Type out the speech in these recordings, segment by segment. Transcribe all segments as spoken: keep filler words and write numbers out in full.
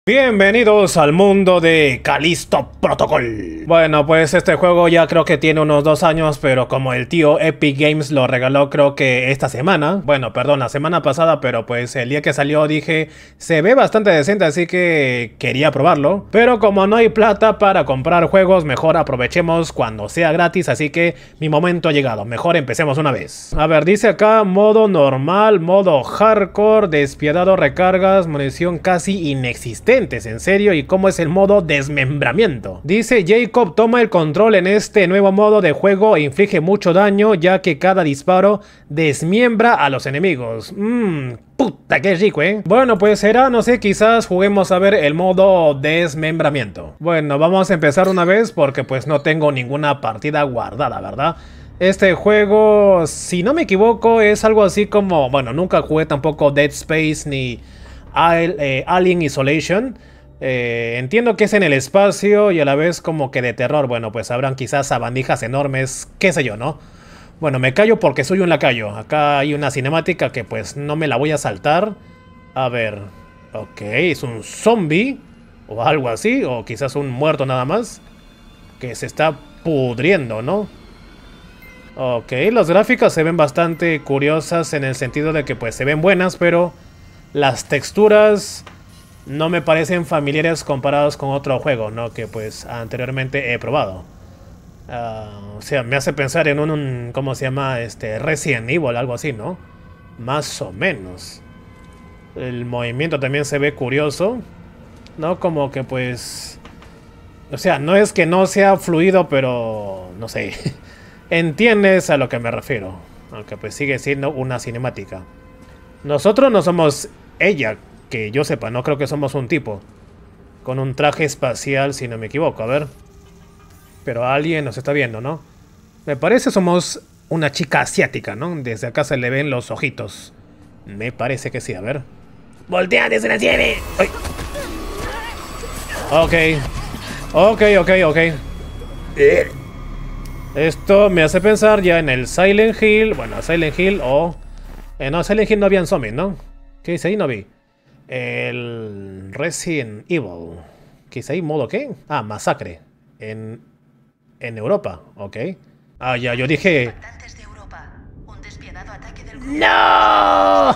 Bienvenidos al mundo de Callisto Protocol. Bueno, pues este juego ya creo que tiene unos dos años, pero como el tío Epic Games lo regaló creo que esta semana, bueno, perdón, la semana pasada, pero pues el día que salió dije, se ve bastante decente, así que quería probarlo. Pero como no hay plata para comprar juegos, mejor aprovechemos cuando sea gratis, así que mi momento ha llegado, mejor empecemos una vez. A ver, dice acá modo normal, modo hardcore, despiadado, recargas, munición casi inexistente. En serio, ¿y cómo es el modo desmembramiento? Dice Jacob toma el control en este nuevo modo de juego e inflige mucho daño ya que cada disparo desmiembra a los enemigos. Mmm, puta, qué rico, ¿eh? Bueno, pues será, no sé, quizás juguemos a ver el modo desmembramiento. Bueno, vamos a empezar una vez porque pues no tengo ninguna partida guardada, ¿verdad? Este juego, si no me equivoco, es algo así como, bueno, nunca jugué tampoco Dead Space ni Alien Isolation. eh, Entiendo que es en el espacio y a la vez como que de terror. Bueno, pues habrán quizás sabandijas enormes, qué sé yo, ¿no? Bueno, me callo porque soy un lacayo. Acá hay una cinemática que pues no me la voy a saltar. A ver, ok, es un zombie o algo así, o quizás un muerto nada más que se está pudriendo, ¿no? Ok, las gráficas se ven bastante curiosas en el sentido de que pues se ven buenas, pero las texturas no me parecen familiares comparados con otro juego, ¿no? Que pues anteriormente he probado. Uh, o sea, me hace pensar en un, un... ¿cómo se llama? Este, Resident Evil, algo así, ¿no? Más o menos. El movimiento también se ve curioso, ¿no? Como que pues... O sea, no es que no sea fluido, pero... no sé. Entiendes a lo que me refiero. Aunque pues sigue siendo una cinemática. Nosotros no somos ella, que yo sepa, no creo que somos un tipo con un traje espacial, si no me equivoco, a ver. Pero alguien nos está viendo, ¿no? Me parece somos una chica asiática, ¿no? Desde acá se le ven los ojitos. Me parece que sí, a ver. ¡Voltea desde la nieve! ¡Ay! Ok. Ok, ok, ok. Esto me hace pensar ya en el Silent Hill. Bueno, Silent Hill o... Eh, no, Silent Hill no habían zombies, ¿no? ¿Qué dice ahí? No vi. El Resident Evil. ¿Qué dice ahí? ¿Modo qué? Ah, masacre. En, en Europa, ok. Ah, ya, yo dije... ¡No!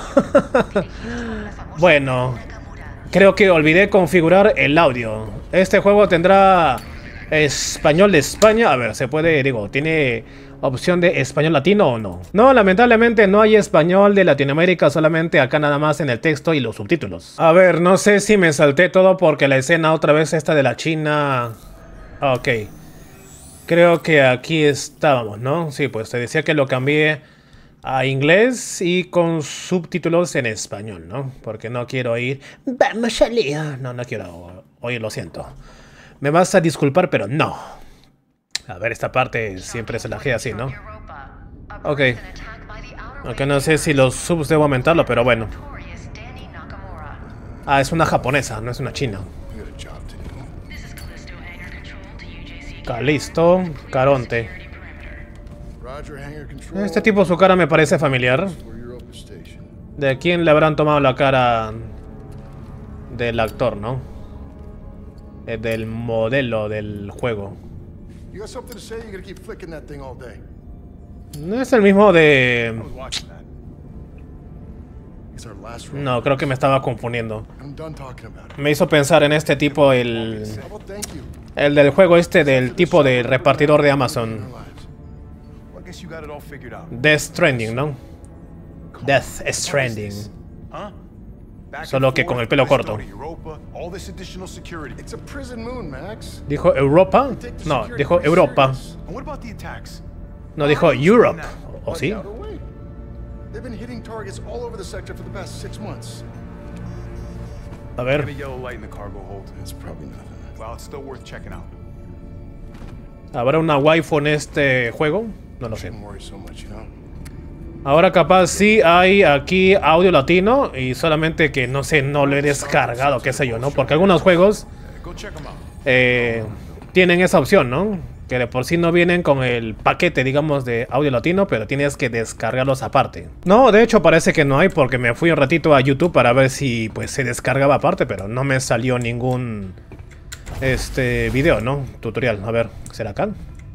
Bueno, creo que olvidé configurar el audio. Este juego tendrá español de España. A ver, se puede, digo, tiene... opción de español latino o no. No, lamentablemente no hay español de Latinoamérica, solamente acá nada más en el texto y los subtítulos. A ver, no sé si me salté todo porque la escena otra vez esta de la China... Ok. Creo que aquí estábamos, ¿no? Sí, pues te decía que lo cambié a inglés y con subtítulos en español, ¿no? Porque no quiero oír... Vamos a leer. No, no quiero oír, lo siento. Me vas a disculpar, pero no. A ver, esta parte siempre se la dejé así, ¿no? Ok. Aunque no sé si los subs debo aumentarlo, pero bueno. Ah, es una japonesa, no es una china. Callisto, Caronte. Este tipo, su cara me parece familiar. ¿De quién le habrán tomado la cara? Del actor, ¿no? Eh, del modelo del juego. No es el mismo de... No, creo que me estaba confundiendo. Me hizo pensar en este tipo, el... El del juego este, del tipo de repartidor de Amazon. Death Stranding, ¿no? Death Stranding. Solo que con el pelo corto. ¿Dijo Europa? No, dijo Europa. No, dijo Europe. ¿O sí? A ver. ¿Habrá una waifu en este juego? No lo sé. Ahora capaz sí hay aquí audio latino y solamente que no sé, no lo he descargado, qué sé yo, ¿no? Porque algunos juegos eh, tienen esa opción, ¿no? Que de por sí no vienen con el paquete, digamos, de audio latino, pero tienes que descargarlos aparte. No, de hecho parece que no hay, porque me fui un ratito a YouTube para ver si pues se descargaba aparte, pero no me salió ningún este video, ¿no? Tutorial. A ver, ¿será acá?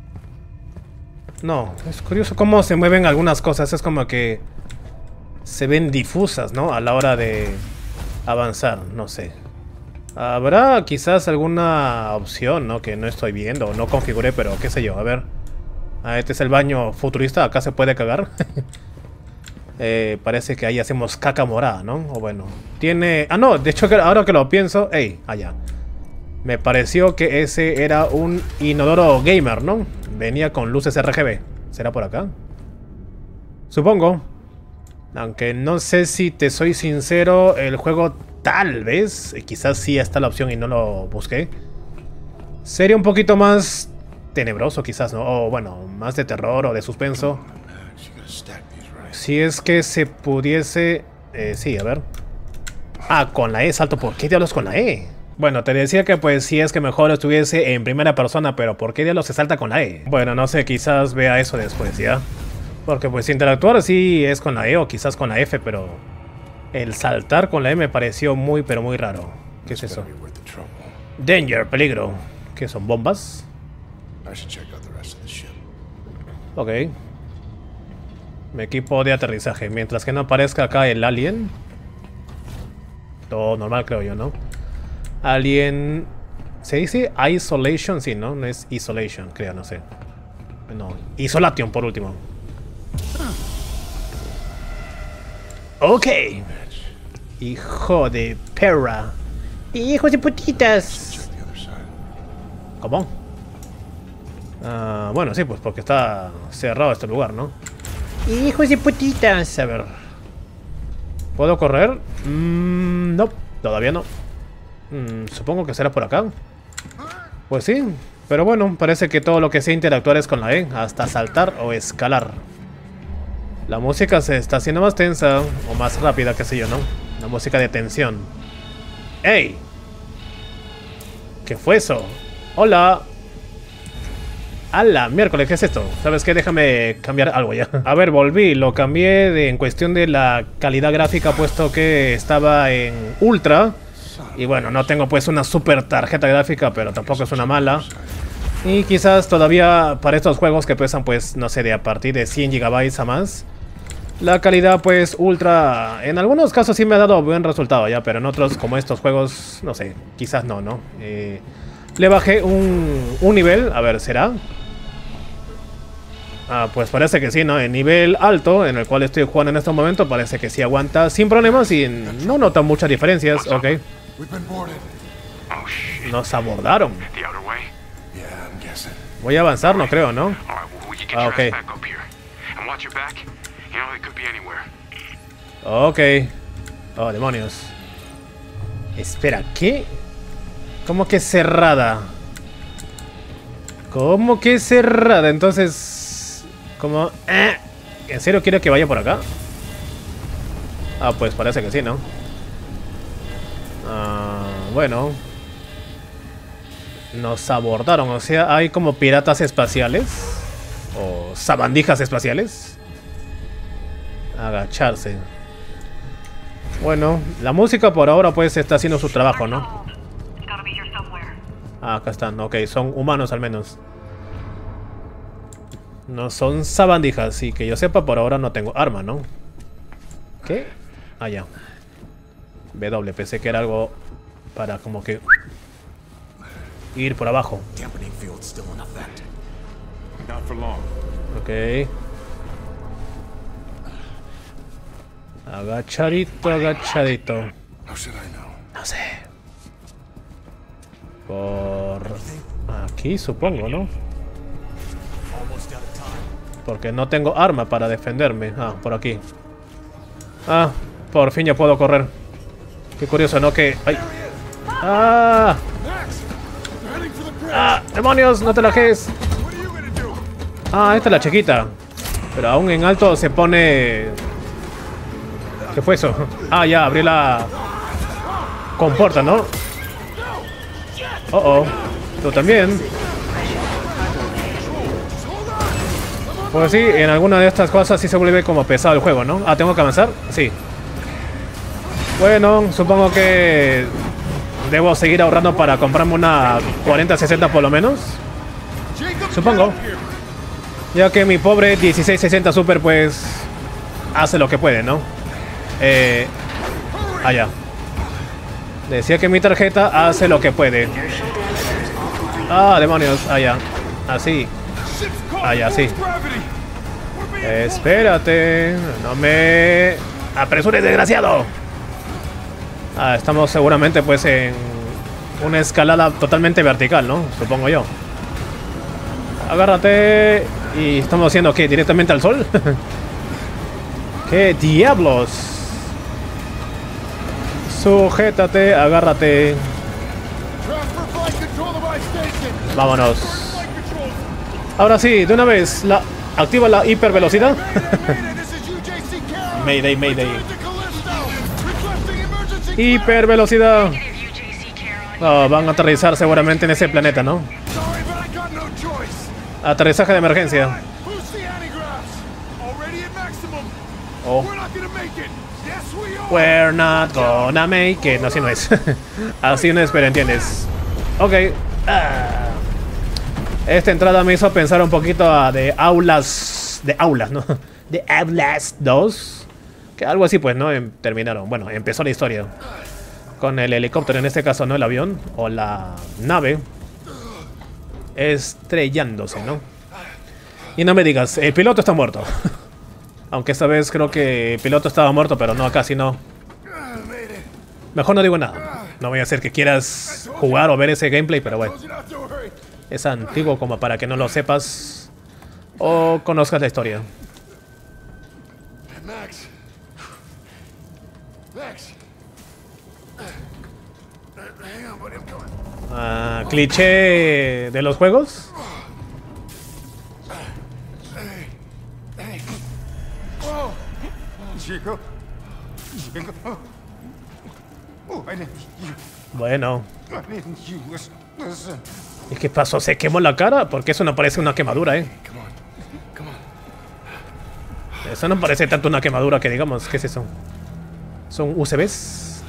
No, es curioso cómo se mueven algunas cosas. Es como que se ven difusas, ¿no? A la hora de avanzar, no sé. Habrá quizás alguna opción, ¿no? Que no estoy viendo o no configuré, pero qué sé yo, a ver. Ah, este es el baño futurista, acá se puede cagar. eh, parece que ahí hacemos caca morada, ¿no? O bueno, tiene... Ah, no, de hecho ahora que lo pienso... ¡Ey! Allá. Me pareció que ese era un inodoro gamer, ¿no? Venía con luces R G B. ¿Será por acá? Supongo. Aunque no sé si te soy sincero, el juego... Tal vez, quizás sí está la opción y no lo busqué. Sería un poquito más tenebroso quizás, ¿no? O bueno, más de terror o de suspenso. Si es que se pudiese... Eh, sí, a ver. Ah, con la E salto. ¿Por qué diablos con la E? Bueno, te decía que pues sí es que mejor estuviese en primera persona, pero ¿por qué diablos se salta con la E? Bueno, no sé, quizás vea eso después, ¿ya? Porque pues interactuar sí es con la E o quizás con la F, pero... El saltar con la E me pareció muy, pero muy raro. ¿Qué es eso? Danger, peligro. ¿Qué son? ¿Bombas? Ok. Mi equipo de aterrizaje. Mientras que no aparezca acá el alien. Todo normal, creo yo, ¿no? Alien... ¿Se dice isolation? Sí, ¿no? No es isolation, creo, no sé. No, isolation por último. Ok. Hijo de perra. Hijos de putitas. ¿Cómo? Uh, bueno, sí, pues porque está cerrado este lugar, ¿no? Hijos de putitas. A ver. ¿Puedo correr? Mm, no, todavía no. Mm, supongo que será por acá. Pues sí, pero bueno, parece que todo lo que sé interactuar es con la E. Hasta saltar o escalar. La música se está haciendo más tensa o más rápida, qué sé yo, ¿no? La música de tensión. ¡Ey! ¿Qué fue eso? ¡Hola! ¡Hala! Miércoles, ¿qué es esto? ¿Sabes qué? Déjame cambiar algo ya. A ver, volví. Lo cambié de, en cuestión de la calidad gráfica, puesto que estaba en Ultra. Y bueno, no tengo pues una super tarjeta gráfica, pero tampoco es una mala. Y quizás todavía para estos juegos que pesan pues, no sé, de a partir de cien gigabytes a más, la calidad pues ultra, en algunos casos sí me ha dado buen resultado ya, pero en otros como estos juegos, no sé, quizás no, ¿no? Eh, le bajé un, un nivel, a ver, ¿será? Ah, pues parece que sí, ¿no? En nivel alto, en el cual estoy jugando en este momento, parece que sí aguanta sin problemas y no noto muchas diferencias, ok. Nos abordaron. Voy a avanzar, no creo, ¿no? Ah, ok. Ok. Oh, demonios. Espera, ¿qué? ¿Cómo que cerrada? ¿Cómo que cerrada? Entonces... ¿Cómo? ¿Eh? ¿En serio quiero que vaya por acá? Ah, pues parece que sí, ¿no? Ah, bueno. Nos abordaron, o sea, hay como piratas espaciales. O sabandijas espaciales. Agacharse. Bueno, la música por ahora pues está haciendo su trabajo, ¿no? Ah, acá están, ok, son humanos al menos. No son sabandijas, y que yo sepa por ahora no tengo arma, ¿no? ¿Qué? Ah, ya. W, pensé que era algo para como que... ir por abajo. Ok. Agachadito, agachadito. No sé. Por aquí supongo, ¿no? Porque no tengo arma para defenderme. Ah, por aquí. Ah, por fin ya puedo correr. Qué curioso, ¿no? Que... ¡ay! ¡Ah! ¡Ah! ¡Demonios! ¡No te la dejes! Ah, esta es la chiquita. Pero aún en alto se pone... ¿Qué fue eso? Ah, ya, abrí la... compuerta, ¿no? Oh, oh. Tú también. Pues sí, en alguna de estas cosas sí se vuelve como pesado el juego, ¿no? Ah, ¿tengo que avanzar? Sí. Bueno, supongo que debo seguir ahorrando para comprarme una cuarenta sesenta por lo menos. Supongo. Ya que mi pobre dieciséis sesenta Super pues hace lo que puede, ¿no? Eh... Allá. Decía que mi tarjeta hace lo que puede. Ah, demonios. Allá. Así. Allá, sí. Espérate. No me apresures, desgraciado. Ah, estamos seguramente pues en una escalada totalmente vertical, ¿no? Supongo yo. Agárrate. ¿Y estamos haciendo qué? ¿Directamente al sol? ¿Qué diablos? Sujétate, agárrate. Vámonos. Ahora sí, de una vez, la, activa la hipervelocidad. Mayday, Mayday. Hipervelocidad. Oh, van a aterrizar seguramente en ese planeta, ¿no? Aterrizaje de emergencia. Oh. We're not gonna make it. No, así no es. Así no es, pero entiendes. Ok. Ah. Esta entrada me hizo pensar un poquito a de Aulas. De Aulas, ¿no? De Outlast dos. Que algo así, pues, ¿no? Em, terminaron. Bueno, empezó la historia. Con el helicóptero, en este caso, ¿no? El avión. O la nave. Estrellándose, ¿no? Y no me digas, el piloto está muerto. Aunque esta vez creo que el piloto estaba muerto, pero no, casi no. Mejor no digo nada. No voy a hacer que quieras jugar o ver ese gameplay, pero bueno. Es antiguo como para que no lo sepas o conozcas la historia. Max. Max. Hang on, buddy, I'm coming. Ah, cliché de los juegos. Hey. Hey. Whoa. Chico. Chico. Oh, I didn't you. Bueno. I didn't you. Listen. Listen. ¿Y qué pasó? ¿Se quemó la cara? Porque eso no parece una quemadura, ¿eh? Come on. Come on. Eso no parece tanto una quemadura que digamos. ¿Qué es eso? ¿Son U S Bs?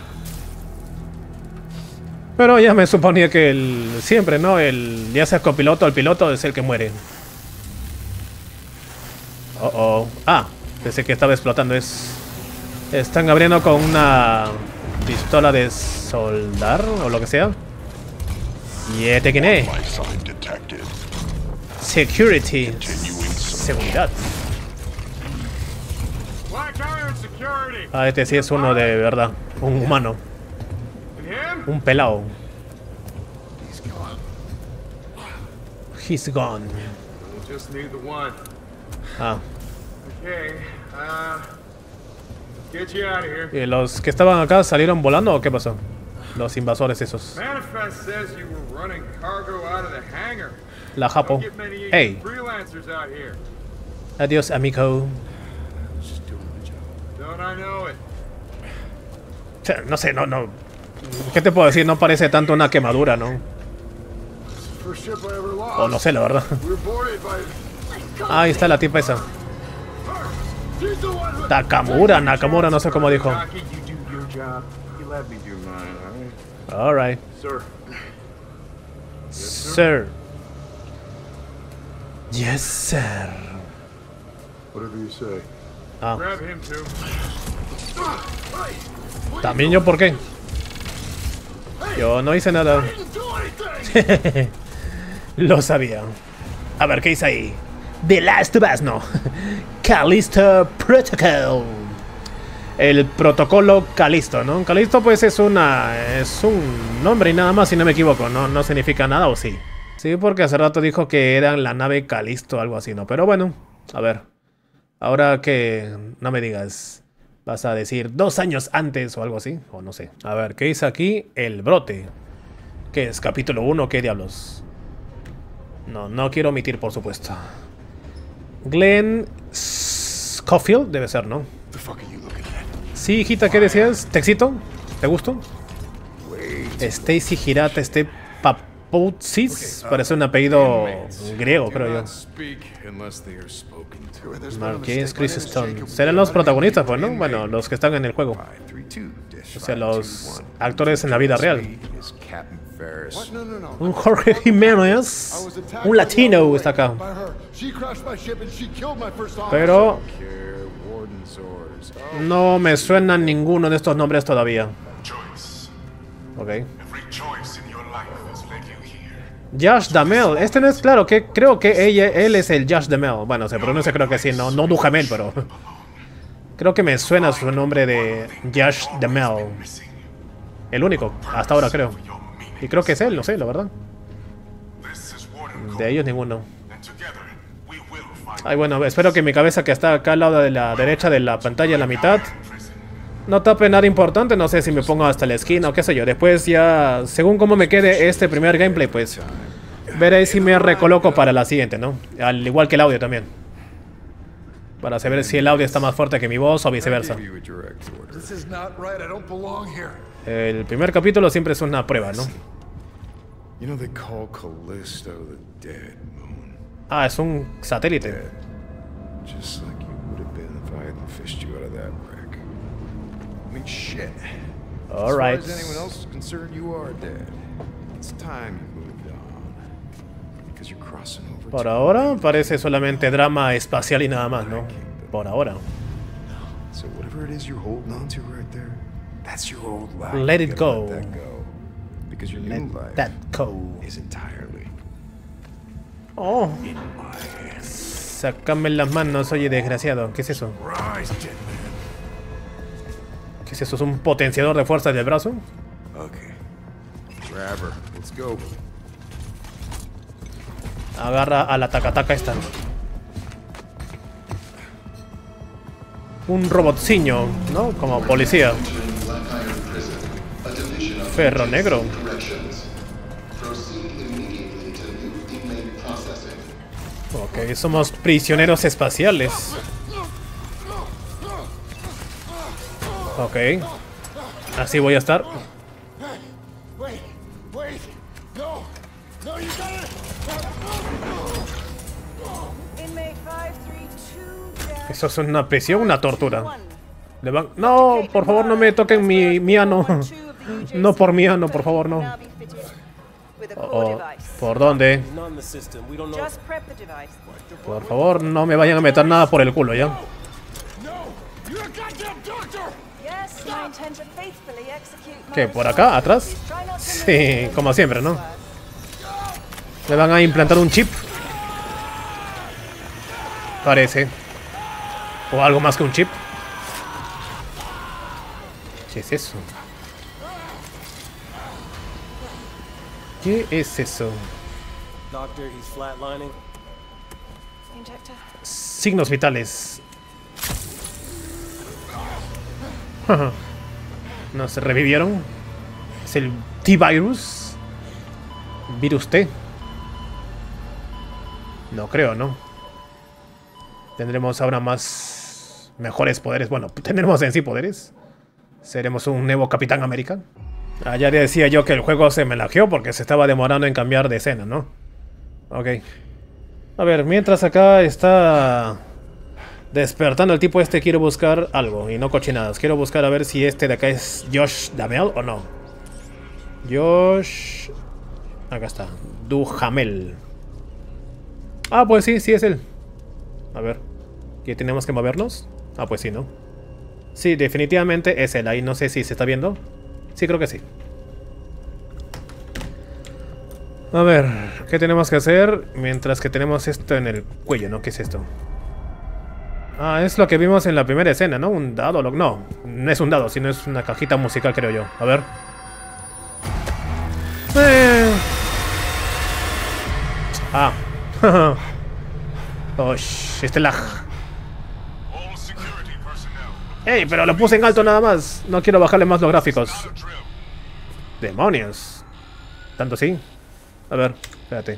Pero ya me suponía que el... Siempre, ¿no? El... Ya sea copiloto o el piloto es el que muere. Oh, oh. Ah, pensé que estaba explotando. Es... Están abriendo con una... pistola de soldar o lo que sea. Y este quién es. Security. Seguridad. Ah, este sí es uno de verdad. Un humano. Un pelao. He's gone. Ah. ¿Y los que estaban acá salieron volando o qué pasó? Los invasores esos. La Japo. Hey. Adiós, amigo. No sé, no, no. ¿Qué te puedo decir? No parece tanto una quemadura, ¿no? O no sé, la verdad. Ah, ahí está la tipa esa. Takamura, Nakamura, no sé cómo dijo. Alright. Sir. Yes, sir. Ah. También yo, ¿por qué? Yo no hice nada. Lo sabía. A ver, ¿qué hice ahí? The Last of Us, no. Callisto Protocol. El protocolo Callisto, ¿no? Callisto pues es una... es un nombre y nada más, si no me equivoco. No, no significa nada, ¿o sí? Sí, porque hace rato dijo que era la nave Callisto, algo así, ¿no? Pero bueno, a ver. Ahora que no me digas, vas a decir dos años antes o algo así, o no sé. A ver, ¿qué dice aquí? El brote. ¿Qué es? ¿Capítulo uno? ¿Qué diablos? No, no quiero omitir, por supuesto. Glenn Schofield, debe ser, ¿no? Sí, hijita, ¿qué decías? ¿Te excito? ¿Te gustó? Stacy Hirata, este Poutsis, parece un apellido griego, creo yo. Marqués, Chris Stone. Serán los protagonistas, pues, ¿no? Bueno, los que están en el juego. O sea, los actores en la vida real. Un Jorge Jiménez, un latino está acá. Pero no me suenan ninguno de estos nombres todavía. Ok. Josh Duhamel, este no es claro, que creo que ella, él es el Josh Duhamel. Bueno, se pronuncia, creo que sí, no, no Duhamel, pero creo que me suena su nombre de Josh Duhamel. El único, hasta ahora creo. Y creo que es él, no sé, la verdad. De ellos ninguno. Ay, bueno, espero que mi cabeza, que está acá al lado de la derecha de la pantalla, en la mitad, no tape nada importante. No sé si me pongo hasta la esquina o qué sé yo. Después ya, según cómo me quede este primer gameplay, pues veré si me recoloco para la siguiente, ¿no? Al igual que el audio también, para saber si el audio está más fuerte que mi voz o viceversa. El primer capítulo siempre es una prueba, ¿no? Ah, es un satélite. Alright. Por ahora parece solamente drama espacial y nada más, ¿no? Por ahora. Let it go. Let that go. Oh. Sácame las manos, oye, desgraciado. ¿Qué es eso? ¿Qué es eso? ¿Es un potenciador de fuerza del brazo? Agarra a la tacataca esta. Un robotciño, ¿no? Como policía. Ferro negro. Ok, somos prisioneros espaciales. Ok. Así voy a estar. ¿Eso es una prisión o una tortura? Le van... No, por favor, no me toquen mi, mi ano. No por mi ano, por favor, no. Oh, ¿por dónde? Por favor, no me vayan a meter nada por el culo, ¿ya? ¿Qué? ¿Por acá? ¿Atrás? Sí, como siempre, ¿no? Le van a implantar un chip. Parece. O algo más que un chip. ¿Qué es eso? ¿Qué es eso? Signos vitales. ¿No se revivieron? ¿Es el T-Virus? ¿Virus T? No creo, ¿no? Tendremos ahora más... mejores poderes. Bueno, tendremos en sí poderes. Seremos un nuevo Capitán América. Ah, ya decía yo que el juego se me lajeó porque se estaba demorando en cambiar de escena, ¿no? Ok. A ver, mientras acá está despertando el tipo este, quiero buscar algo y no cochinadas. Quiero buscar a ver si este de acá es Josh Duhamel o no. Josh... Acá está. Duhamel. Ah, pues sí, sí es él. A ver. ¿Qué tenemos que movernos? Ah, pues sí, ¿no? Sí, definitivamente es él. Ahí no sé si se está viendo. Sí, creo que sí. A ver, ¿qué tenemos que hacer? Mientras que tenemos esto en el cuello, ¿no? ¿Qué es esto? Ah, es lo que vimos en la primera escena, ¿no? Un dado, lo... no, no es un dado, sino es una cajita musical, creo yo. A ver. Eh... Ah. Oh, este lag. ¡Ey! Pero lo puse en alto nada más. No quiero bajarle más los gráficos. ¡Demonios! ¿Tanto sí? A ver, espérate.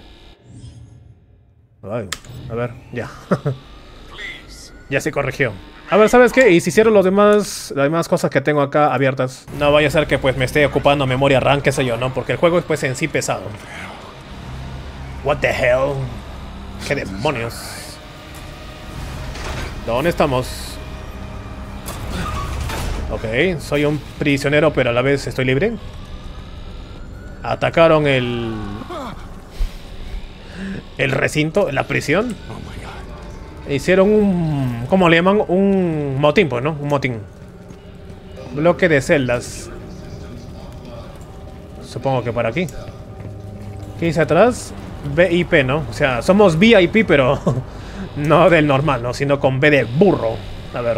Ay, a ver, ya. Ya se corrigió. A ver, ¿sabes qué? Y si cierro los demás, las demás cosas que tengo acá abiertas. No vaya a ser que pues me esté ocupando memoria RAM, qué sé yo, ¿no? Porque el juego es pues en sí pesado. What the hell? ¿Qué demonios? ¿Dónde estamos? Ok, soy un prisionero, pero a la vez estoy libre. Atacaron el... el recinto, la prisión. Hicieron un... ¿cómo le llaman? Un motín, pues, ¿no? Un motín. Bloque de celdas. Supongo que por aquí. ¿Qué dice atrás? V I P, ¿no? O sea, somos V I P, pero no del normal, ¿no? Sino con B de burro. A ver.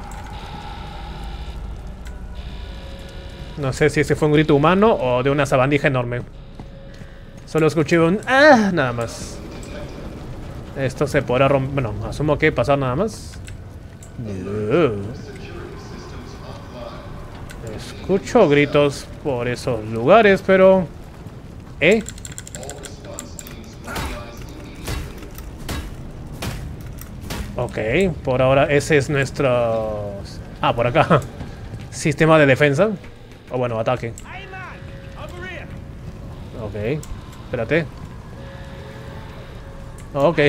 No sé si ese fue un grito humano o de una sabandija enorme. Solo escuché un... ¡ah! Nada más. Esto se podrá romper... bueno, asumo que pasar nada más. Escucho gritos por esos lugares, pero... ¿eh? Ok, por ahora ese es nuestro... ah, por acá. Sistema de defensa. O bueno, ataque. Ok, espérate. Ok.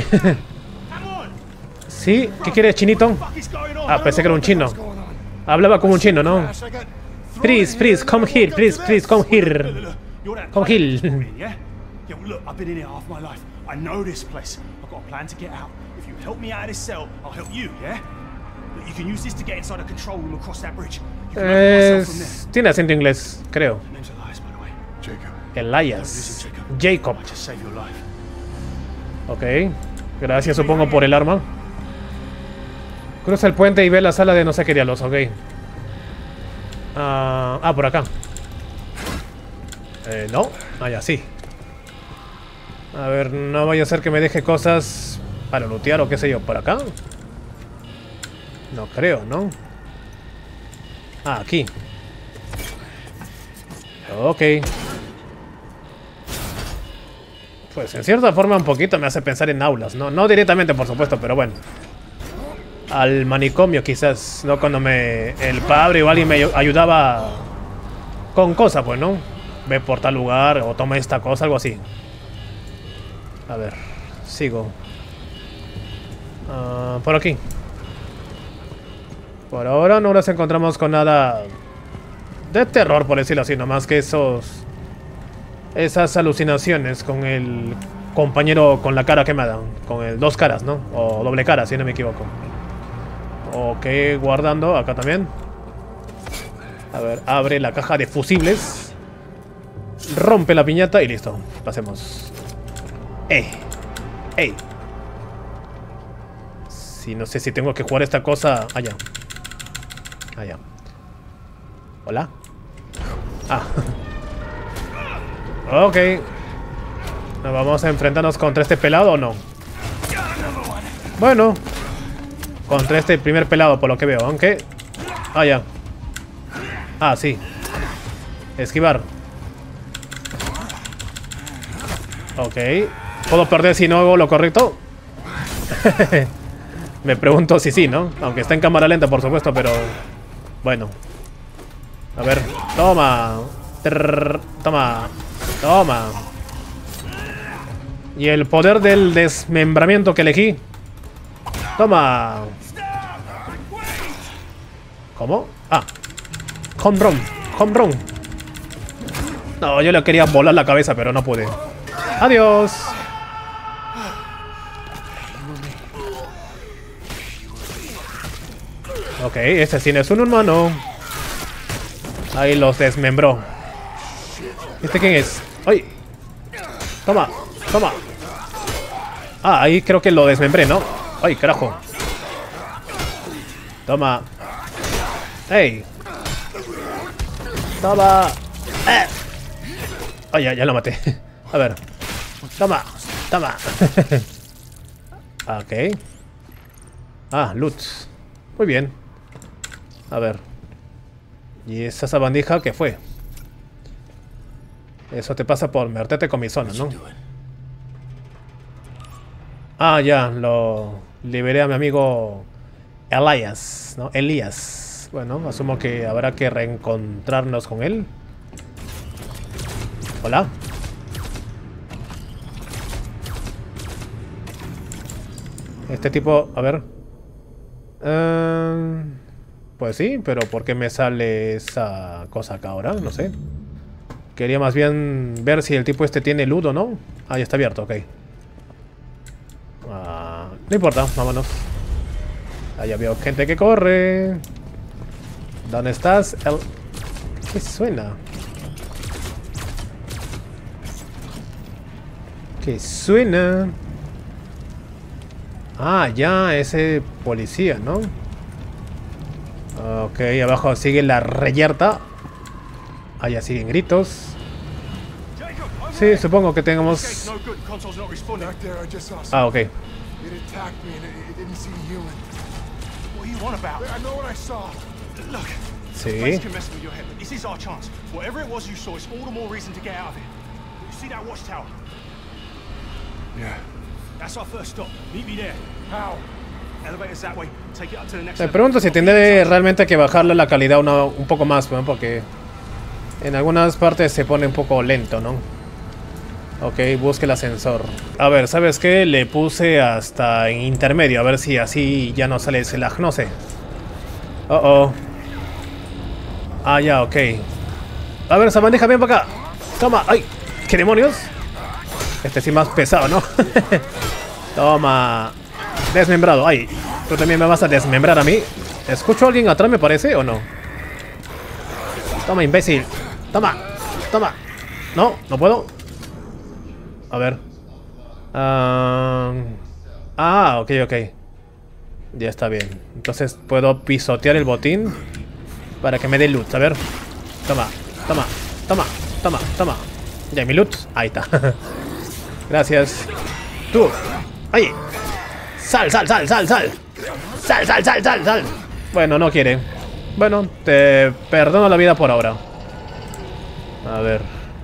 ¿Sí? ¿Qué quieres, chinito? Ah, pensé que era un chino. Hablaba como un chino, ¿no? Please, please, come here, please, please, come here. Come here. Yeah, well, look, I've been in here half my life. I know this place. I've got a plan to get out. If you help me out of this cell, I'll help you, yeah? But you can use this to get inside a control room across that bridge. You can open myself from Es... there. tiene acento inglés, creo. Name's Elias, by the way. Jacob. Elias. Jacob. Jacob. I just saved your life. Ok. Gracias, supongo, por el arma. Cruza el puente y ve la sala de no sé qué diablos, ok. Ah, ah, por acá. Eh, no. Ah, ya, sí. A ver, no vaya a ser que me deje cosas para lootear o qué sé yo. ¿Por acá? No creo, ¿no? Ah, aquí. Ok. Pues en cierta forma un poquito me hace pensar en aulas, ¿no? No directamente, por supuesto, pero bueno. Al manicomio quizás, ¿no? Cuando me... el padre o alguien me ayudaba con cosas, pues, ¿no? Ve por tal lugar o toma esta cosa, algo así. A ver, sigo. Uh, por aquí. Por ahora no nos encontramos con nada de terror, por decirlo así, nomás que esos... esas alucinaciones con el compañero con la cara quemada. Con el dos caras, ¿no? O doble cara, si no me equivoco. Ok, guardando. Acá también. A ver, abre la caja de fusibles. Rompe la piñata y listo. Pasemos. ¡Ey! ¡Ey! Si no sé si tengo que jugar esta cosa... allá. Allá. ¿Hola? Ah. Ok. ¿Nos vamos a enfrentarnos contra este pelado o no? Bueno. Contra este primer pelado, por lo que veo. Aunque... ah, ya. Ah, sí. Esquivar. Ok. ¿Puedo perder si no hago lo correcto? Me pregunto si sí, ¿no? Aunque está en cámara lenta, por supuesto, pero... bueno. A ver. Toma. Trrr, toma. Toma. Y el poder del desmembramiento que elegí. Toma. ¿Cómo? Ah. Home run. Home run. No, yo le quería volar la cabeza, pero no pude. Adiós. Ok, este sí es un humano. Ahí los desmembró. ¿Este quién es? ¡Ay! Toma, toma. Ah, ahí creo que lo desmembré, ¿no? ¡Ay, carajo! Toma. ¡Ey! Toma. ¡Eh! ¡Ay, ya, ya lo maté! A ver. Toma, toma. Ok. Ah, loot. Muy bien. A ver. ¿Y esa sabandija qué fue? Eso te pasa por meterte con mi zona, ¿no? Ah, ya, lo liberé a mi amigo Elias, ¿no? Elías. Bueno, asumo que habrá que reencontrarnos con él. Hola. Este tipo, a ver. Uh, pues sí, pero ¿por qué me sale esa cosa acá ahora? No sé. Quería más bien ver si el tipo este tiene loot o no. Ah, ya está abierto, ok. Uh, no importa, vámonos. Allá veo gente que corre. ¿Dónde estás? El... ¿Qué suena? ¿Qué suena? Ah, ya, ese policía, ¿no? Ok, abajo sigue la reyerta. Allá siguen gritos. Sí, supongo que tengamos... Ah, ok. Sí. Me pregunto si tendré realmente que bajarle la calidad una, un poco más, ¿no? Porque en algunas partes se pone un poco lento, ¿no? Ok, busque el ascensor. A ver, ¿sabes qué? Le puse hasta en intermedio, a ver si así ya no sale ese lag, no sé. Oh, oh. Ah, ya, ok. A ver, esa bandeja, ven para acá. Toma, ay, ¿qué demonios? Este sí más pesado, ¿no? Toma. Desmembrado, ay. ¿Tú también me vas a desmembrar a mí? ¿Escucho a alguien atrás, me parece, o no? Toma, imbécil. Toma, toma. No, no puedo. A ver. Uh... Ah, ok, ok. Ya está bien. Entonces puedo pisotear el botín para que me dé loot. A ver. Toma, toma, toma, toma, toma. Ya, mi loot. Ahí está. Gracias. Tú. ¡Ahí! ¡Sal, sal, sal, sal, sal! ¡Sal, sal, sal, sal, sal! Bueno, no quiere. Bueno, te perdono la vida por ahora. A ver.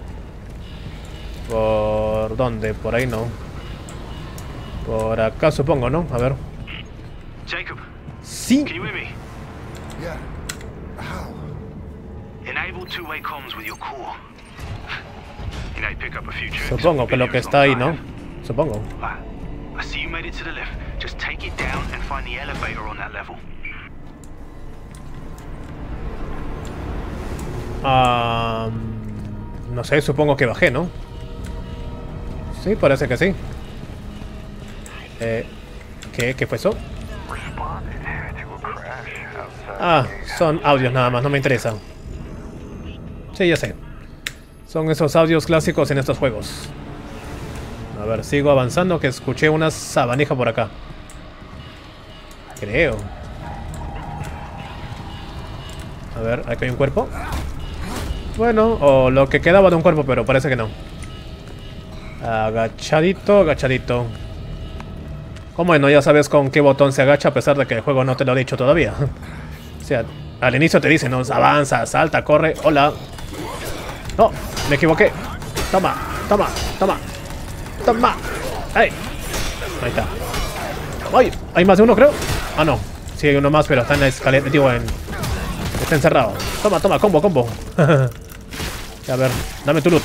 ¿Por dónde? Por ahí no. Por acá supongo, ¿no? A ver. Jacob. Sí. Can you hear me? Yeah. How? Enable two-way comms with your core. You know, you pick up a few tunes. Supongo que lo que está ahí, ¿no? Supongo. Right. I see you made it to the lift. Just take it down and find the elevator on that level. Ah, no sé, supongo que bajé, ¿no? Sí, parece que sí. Eh, ¿qué? ¿Qué fue eso? Ah, son audios nada más, no me interesa. Sí, ya sé. Son esos audios clásicos en estos juegos. A ver, sigo avanzando, que escuché una sabanija por acá. Creo. A ver, aquí hay un cuerpo. Bueno, o lo que quedaba de un cuerpo, pero parece que no. Agachadito, agachadito. ¿Cómo bueno? Ya sabes con qué botón se agacha, a pesar de que el juego no te lo ha dicho todavía. O sea, al inicio te dice, no, avanza, salta, corre, hola. No, me equivoqué. Toma, toma, toma. Toma. ¡Ay! Ahí está. ¡Ay! ¿Hay más de uno, creo? Ah, no. Sí, hay uno más, pero está en la escalera. Digo, en... está encerrado. Toma, toma, combo, combo. A ver, dame tu loot.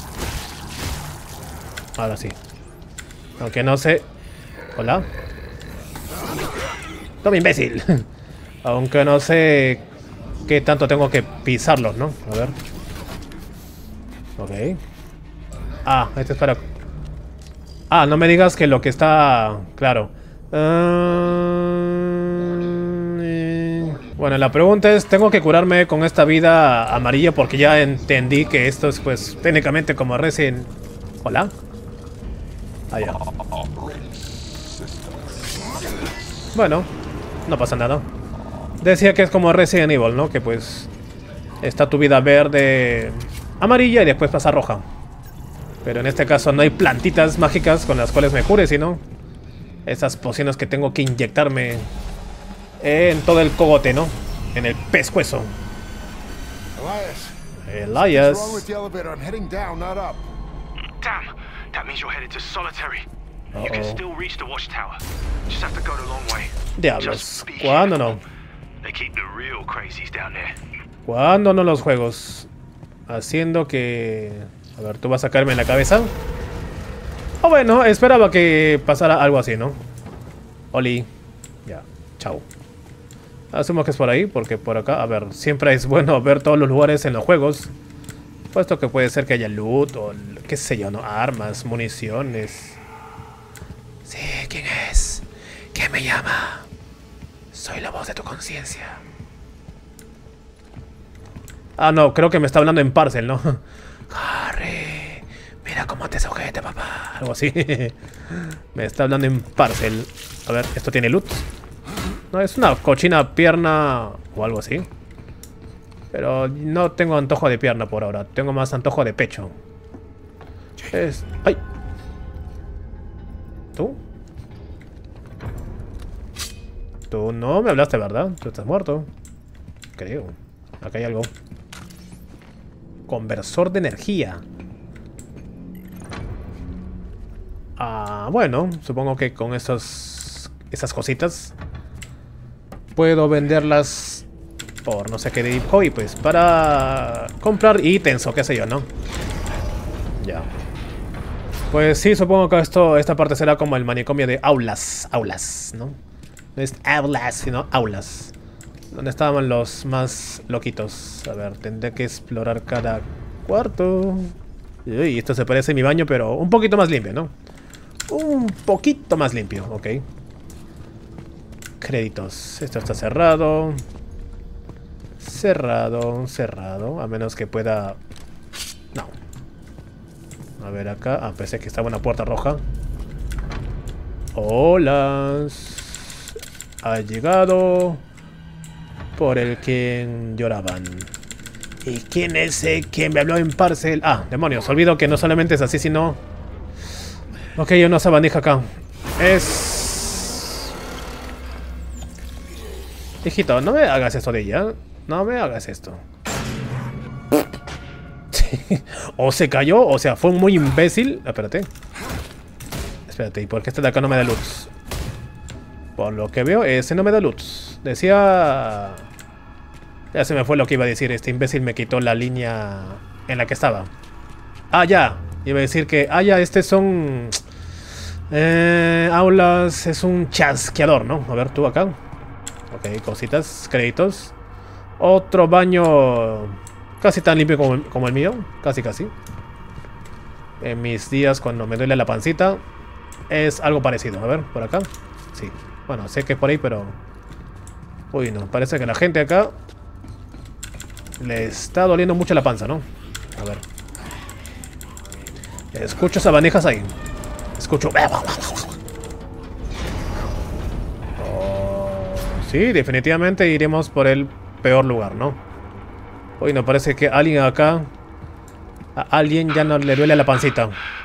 Ahora sí. Aunque no sé... Hola. Toma, imbécil. Aunque no sé qué tanto tengo que pisarlos, ¿no? A ver. Ok. Ah, este es para... Ah, no me digas que lo que está... Claro. Uh... Bueno, la pregunta es... ¿Tengo que curarme con esta vida amarilla? Porque ya entendí que esto es, pues, técnicamente como Resident... ¿Hola? Ah, ya. Bueno, no pasa nada. Decía que es como Resident Evil, ¿no? Que pues... está tu vida verde... amarilla y después pasa roja. Pero en este caso no hay plantitas mágicas con las cuales me cure, sino... esas pociones que tengo que inyectarme... en todo el cogote, ¿no? En el pescuezo. Elias. Elias. What's wrong with the elevator? I'm heading down, not up. Damn, that means you're headed to Solitary. Uh-oh. You can still reach the watchtower. Just have to go the long way. Diablos. ¿Cuándo no? They keep the real crazies down there. ¿Cuándo no los juegos? Haciendo que... A ver, ¿tú vas a caerme en la cabeza? Oh, bueno, esperaba que pasara algo así, ¿no? Oli. Ya, chao. Asumo que es por ahí, porque por acá, a ver, siempre es bueno ver todos los lugares en los juegos. Puesto que puede ser que haya loot o qué sé yo, ¿no? Armas, municiones. Sí, ¿quién es? ¿Quién me llama? Soy la voz de tu conciencia. Ah, no, creo que me está hablando en parcel, ¿no? Harry, mira cómo te sujete, papá. Algo así. Me está hablando en parcel. A ver, ¿esto tiene loot? No, es una cochina pierna o algo así. Pero no tengo antojo de pierna por ahora. Tengo más antojo de pecho. Es... ¡Ay! ¿Tú? Tú no me hablaste, ¿verdad? Tú estás muerto. Creo. Acá hay algo. Conversor de energía. Ah, bueno. Supongo que con esos... esas cositas puedo venderlas por no sé qué de hobby, pues para comprar ítems o qué sé yo, ¿no? Ya. Pues sí, supongo que esto, esta parte será como el manicomio de aulas. Aulas, ¿no? No es aulas, sino aulas. Donde estaban los más loquitos. A ver, tendré que explorar cada cuarto. Uy, esto se parece a mi baño, pero un poquito más limpio, ¿no? Un poquito más limpio, ok. Créditos. Esto está cerrado. Cerrado, cerrado. A menos que pueda... No. A ver acá. Ah, pensé que estaba una puerta roja. Hola. Ha llegado por el quien lloraban. ¿Y quién es el quien me habló en parcel? Ah, demonios. Olvido que no solamente es así, sino... Ok, yo no sabandija acá. Es... Hijito, no me hagas esto de ella. No me hagas esto. Sí. O se cayó, o sea, fue muy imbécil. Espérate. Espérate, ¿y por qué este de acá no me da luz? Por lo que veo, ese no me da luz. Decía... Ya se me fue lo que iba a decir. Este imbécil me quitó la línea en la que estaba. Ah, ya. Iba a decir que... Ah, ya, este son... Eh, aulas... Es un chasqueador, ¿no? A ver, tú acá. Ok, cositas, créditos. Otro baño casi tan limpio como, como el mío. Casi, casi. En mis días cuando me duele la pancita es algo parecido. A ver, por acá. Sí. Bueno, sé que es por ahí, pero... Uy, no. Parece que la gente acá le está doliendo mucho la panza, ¿no? A ver. Escucho sabanijas ahí. Escucho... Oh, sí, definitivamente iremos por el peor lugar, ¿no? Uy, no, parece que alguien acá... A alguien ya no le duele la pancita.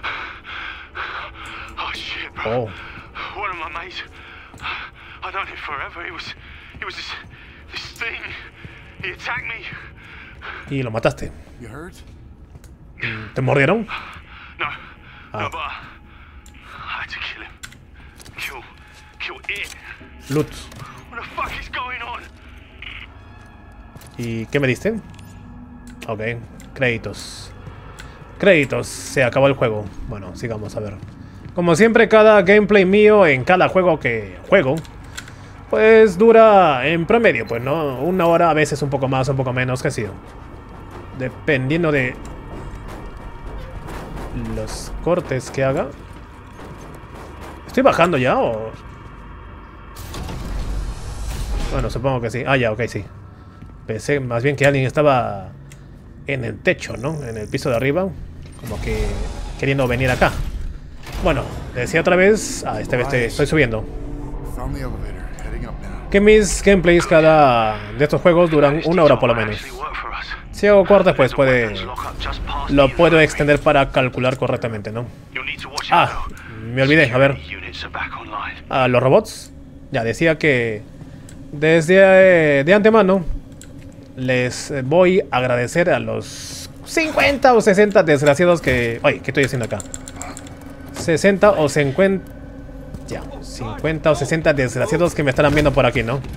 Oh shit, bro. Oh. One of my mates. I known him forever. It was, it was this, this thing. He attacked me. Y lo mataste. You hurt? ¿Te mordieron? No, Ah. no, but I had to kill him. Kill, kill it. Loot. What the fuck is going on? ¿Y qué me diste? Ok, créditos. Créditos, se acabó el juego. Bueno, sigamos a ver. Como siempre, cada gameplay mío en cada juego que juego, pues dura en promedio, pues no, una hora, a veces un poco más, un poco menos, que sí. Dependiendo de los cortes que haga. ¿Estoy bajando ya o...? Bueno, supongo que sí. Ah, ya, ok, sí. Pensé más bien que alguien estaba en el techo, ¿no? En el piso de arriba. Como que queriendo venir acá. Bueno, decía otra vez... Ah, esta vez te estoy subiendo. Found the elevator, heading up now. Que mis gameplays cada de estos juegos duran una hora por lo menos. Si hago cortes, pues puede... Lo puedo extender para calcular correctamente, ¿no? Ah, me olvidé, a ver. Ah, los robots. Ya, decía que... Desde eh, de antemano les voy a agradecer a los cincuenta o sesenta desgraciados que... Oye, ¿qué estoy haciendo acá? sesenta o cincuenta... Ya, cincuenta o sesenta desgraciados que me estarán viendo por aquí, ¿no?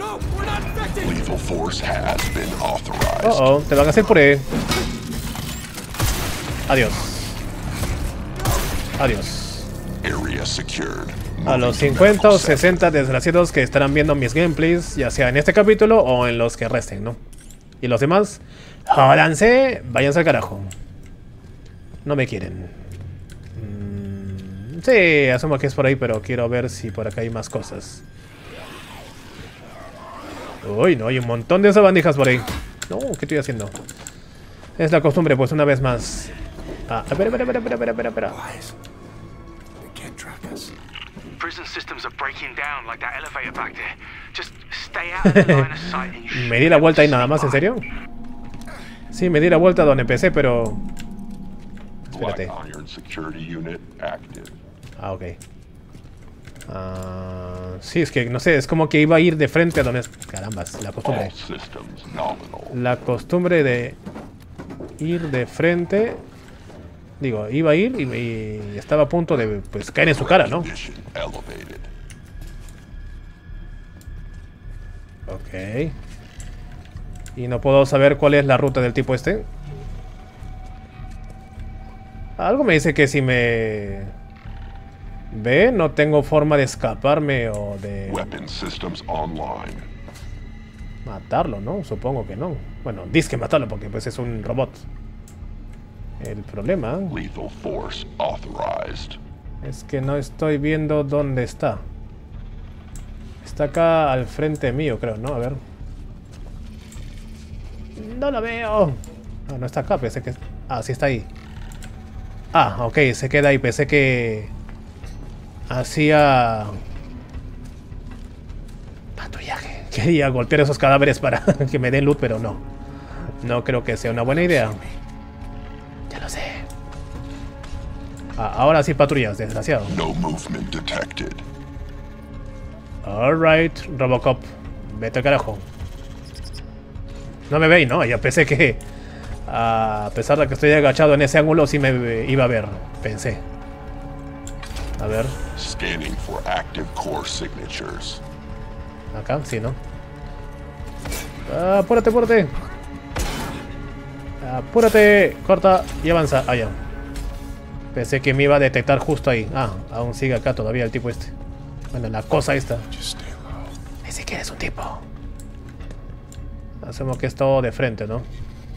Oh, oh, te van a hacer por ahí. Adiós. Adiós. A los cincuenta o sesenta desgraciados que estarán viendo mis gameplays, ya sea en este capítulo o en los que resten, ¿no? Y los demás, jódanse, váyanse al carajo. No me quieren. Mm, sí, asumo que es por ahí, pero quiero ver si por acá hay más cosas. Uy, no, hay un montón de sabandijas por ahí. No, ¿qué estoy haciendo? Es la costumbre, pues, una vez más. Ah, espera, espera, espera, espera, espera, espera. Me di la vuelta ahí nada más, ¿en serio? Sí, me di la vuelta donde empecé, pero... Espérate. Ah, ok. Uh, sí, es que no sé, es como que iba a ir de frente a donde... Carambas, la costumbre. La costumbre de ir de frente... Digo, iba a ir y, y estaba a punto de, pues, caer en su cara, ¿no? Ok. Y no puedo saber cuál es la ruta del tipo este. Algo me dice que si me ve, no tengo forma de escaparme o de matarlo, ¿no? Supongo que no. Bueno, dice que matarlo porque pues es un robot. El problema es que no estoy viendo dónde está. Está acá al frente mío, creo, ¿no? A ver. No lo veo. No, no está acá, pensé que... Ah, sí está ahí. Ah, ok, se queda ahí. Pensé que... hacía... patrullaje. Quería golpear esos cadáveres para que me den loot, pero no. No creo que sea una buena idea. Ya lo sé. Ah, ahora sí patrullas, desgraciado. No movement detected. Alright, Robocop. Vete al carajo. No me veis, ¿no? Ya pensé que... a pesar de que estoy agachado en ese ángulo, sí me iba a ver. Pensé. A ver. Scanning for active core signatures. Acá, sí, ¿no? Ah, apúrate, apúrate. Apúrate, corta y avanza. Ah, ya. Pensé que me iba a detectar justo ahí. Ah, aún sigue acá todavía el tipo este. Bueno, la cosa esta. Ni siquiera es un tipo. Hacemos que es todo de frente, ¿no?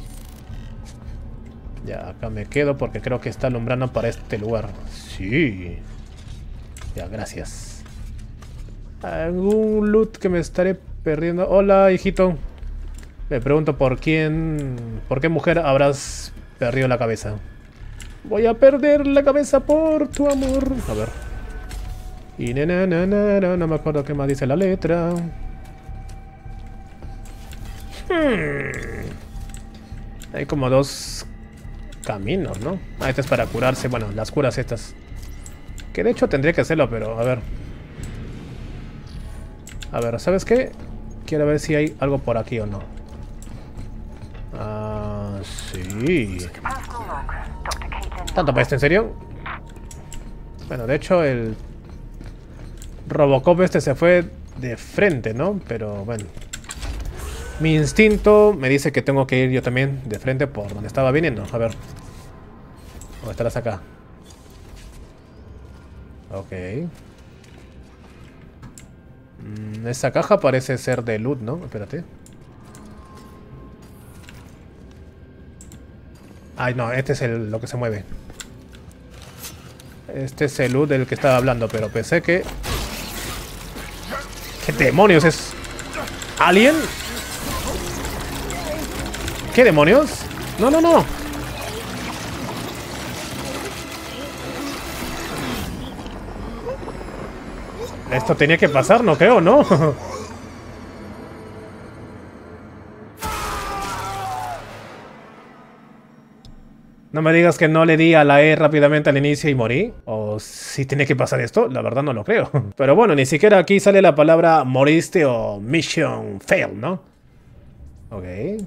Ya, acá me quedo porque creo que está alumbrando para este lugar. Sí. Ya, gracias. ¿Algún loot que me estaré perdiendo? Hola, hijito. Me pregunto por quién... ¿Por qué mujer habrás perdido la cabeza? Voy a perder la cabeza por tu amor. A ver. Y na, na, na, na, na, no me acuerdo qué más dice la letra. Hmm. Hay como dos caminos, ¿no? Ah, este es para curarse. Bueno, las curas estas. Que de hecho tendría que hacerlo, pero a ver. A ver, ¿sabes qué? Quiero ver si hay algo por aquí o no. Ah, sí. ¿Tanto para esto, en serio? Bueno, de hecho el Robocop este se fue de frente, ¿no? Pero bueno. Mi instinto me dice que tengo que ir yo también de frente por donde estaba viniendo. A ver. ¿O estarás acá? Ok. Mm, esa caja parece ser de loot, ¿no? Espérate. Ay, no, este es el, lo que se mueve. Este es el loot del que estaba hablando, pero pensé que... ¿Qué demonios es? ¿Alien? ¿Qué demonios? No, no, no. Esto tenía que pasar, no creo, ¿no? No me digas que no le di a la E rápidamente al inicio y morí. O si tiene que pasar esto, la verdad no lo creo. Pero bueno, ni siquiera aquí sale la palabra moriste o mission fail, ¿no? Ok.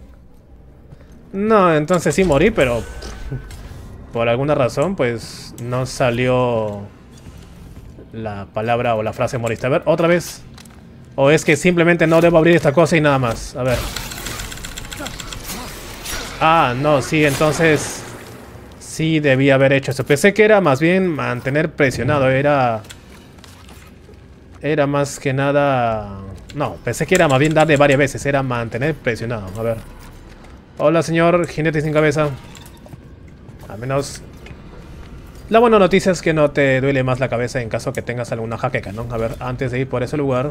No, entonces sí morí, pero por alguna razón pues no salió la palabra o la frase moriste. A ver, otra vez. O es que simplemente no debo abrir esta cosa y nada más. A ver. Ah, no, sí, entonces Sí, debía haber hecho eso. Pensé que era más bien mantener presionado. Era... Era más que nada... No, pensé que era más bien darle varias veces. Era mantener presionado. A ver. Hola, señor jinete sin cabeza. Al menos... La buena noticia es que no te duele más la cabeza en caso que tengas alguna jaqueca, ¿no? A ver, antes de ir por ese lugar...